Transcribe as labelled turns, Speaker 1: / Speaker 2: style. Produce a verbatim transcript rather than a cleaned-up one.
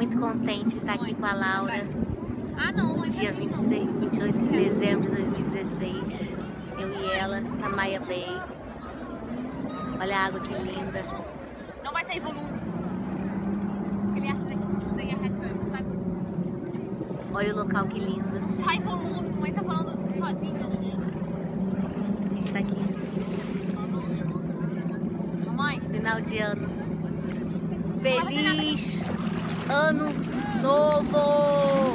Speaker 1: muito contente de estar aqui com a Laura.
Speaker 2: Ah, não, mas
Speaker 1: Dia vinte e seis, vinte e oito de dezembro de dois mil e dezesseis. Eu e ela na Maia Bay. Olha a água que linda.
Speaker 2: Não vai sair volume. Ele acha que você ia reto, sabe?
Speaker 1: Olha o local que lindo.
Speaker 2: Não sai volume, mas tá falando sozinho.
Speaker 1: A gente tá aqui.
Speaker 2: Mamãe.
Speaker 1: Final de ano. Feliz Ano Novo!